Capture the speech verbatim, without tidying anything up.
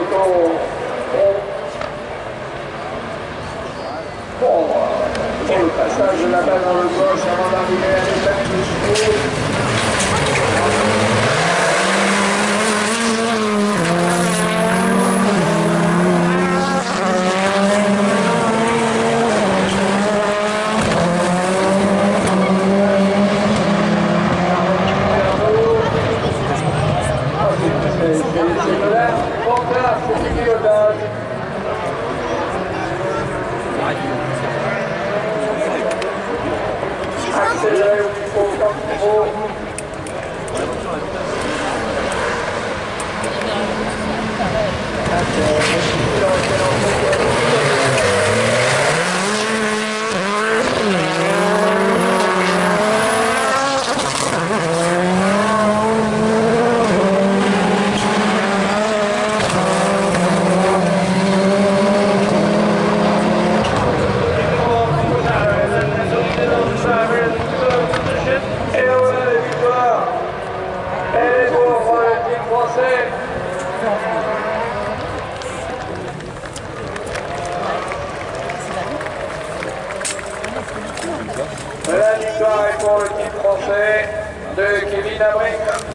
photo. Bon, pour le passage de la balle dans le gauche avant d'arriver à l'étape de chevaux. Accélérez au niveau comme il faut. La victoire est pour le team français de Kevin Abric.